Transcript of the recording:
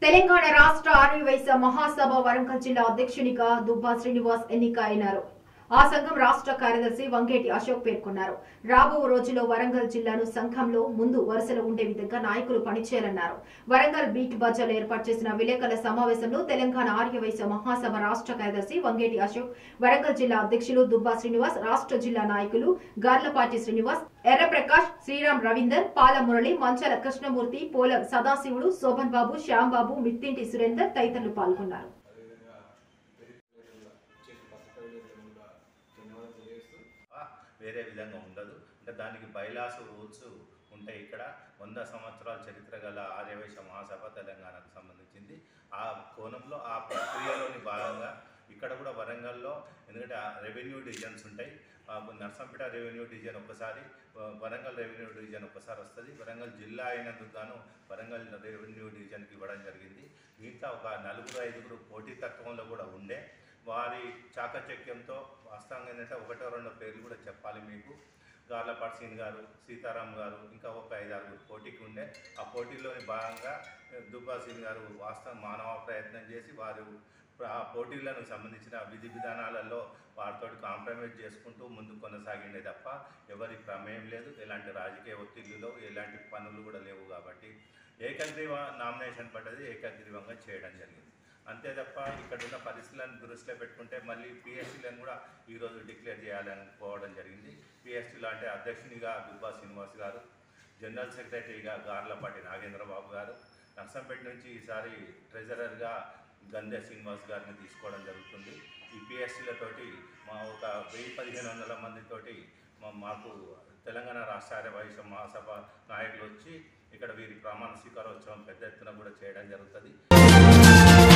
తెలంగాణ రాష్ట్ర ఆర్యవైశ్య మహాసభ వరంగల్ జిల్లా అధ్యక్షునిగా దుబ్బా శ్రీనివాస్ ఎన్నిక అయినారు. ఆ సంఘం రాష్ట్ర కార్యదర్శి వంగేటి అశోక్ పేర్కొన్నారు. రాబో రోజుల్లో వరంగల్ జిల్లాను సంఘంలో ముందు వరుసలో ఉండే విధంగా నాయకులు పనిచేయాలన్నారు. వరంగల్ బీట్ బజార్లో ఏర్పాటు చేసిన విలేకరుల సమావేశంలో తెలంగాణ ఆర్యవైశ్య మహాసభ రాష్ట్ర కార్యదర్శి వంగేటి అశోక్, వరంగల్ జిల్లా అధ్యక్షులు దుబ్బా శ్రీనివాస్, రాష్ట్ర జిల్లా నాయకులు గార్లపాటి శ్రీనివాస్, ఎర్రప్రకాష్, శ్రీరామ్ రవీందర్, పాల మురళి, మంచాల కృష్ణమూర్తి, పోలం సదాశివుడు, శోభన్ బాబు, శ్యాంబాబు, మిత్తింటి సురేందర్ తదితరులు పాల్గొన్నారు. వేరే విధంగా ఉండదు. అంటే దానికి బైలాస్ రూల్స్ ఉంటాయి. ఇక్కడ 100 సంవత్సరాల చరిత్ర గల ఆర్యవైశ్య మహాసభ తెలంగాణకు సంబంధించింది. ఆ కోణంలో ఆ ప్రక్రియలోని భాగంగా ఇక్కడ కూడా వరంగల్లో, ఎందుకంటే రెవెన్యూ డివిజన్స్ ఉంటాయి. నర్సంపేట రెవెన్యూ డివిజన్ ఒకసారి, వరంగల్ రెవెన్యూ డివిజన్ ఒకసారి వస్తుంది. వరంగల్ జిల్లా అయినందుకు గాను వరంగల్ రెవెన్యూ డివిజన్కి ఇవ్వడం జరిగింది. మిగతా ఒక 4-5 పోటీ తత్వంలో కూడా ఉండే వారి చాకచక్యంతో వాస్తవంగా ఏంటంటే 1-2 పేర్లు కూడా చెప్పాలి మీకు. గార్లపాటి సింగ్ గారు, సీతారాం గారు, ఇంకా ఒక 5-6 పోటీకి ఉండే. ఆ పోటీలోని భాగంగా దుబ్బా సింగ్ గారు వాస్తవం మానవ ప్రయత్నం చేసి వారు ఆ పోటీలకు సంబంధించిన విధి విధానాలలో వారితో కాంప్రమైజ్ చేసుకుంటూ ముందు కొనసాగిండే తప్ప ఎవరి ప్రమేయం లేదు. ఎలాంటి రాజకీయ ఒత్తిళ్లు, ఎలాంటి పనులు కూడా లేవు. కాబట్టి ఏకగ్రీవ నామినేషన్ పడ్డది, ఏకగ్రీవంగా చేయడం జరిగింది. అంతే తప్ప ఇక్కడ ఉన్న పరిస్థితులను దృష్టిలో పెట్టుకుంటే మళ్ళీ పిఎస్సీలను కూడా ఈరోజు డిక్లేర్ చేయాలని పోవడం జరిగింది. పిఎస్సీలో అంటే అధ్యక్షునిగా దుబ్బా శ్రీనివాస్ గారు, జనరల్ సెక్రటరీగా గార్లపాటి నాగేంద్రబాబు గారు, నర్సంపేట నుంచి ఈసారి ట్రెజరర్గా గంధే శ్రీనివాస్ గారిని తీసుకోవడం జరుగుతుంది. ఈ పిఎస్సీలతోటి మా ఒక 1000-1500 మందితోటి మాకు తెలంగాణ రాష్ట్ర ఆర్యవైశ్య మహాసభ నాయకులు వచ్చి ఇక్కడ వీరి ప్రమాణ స్వీకారోత్సవం పెద్ద ఎత్తున కూడా చేయడం జరుగుతుంది.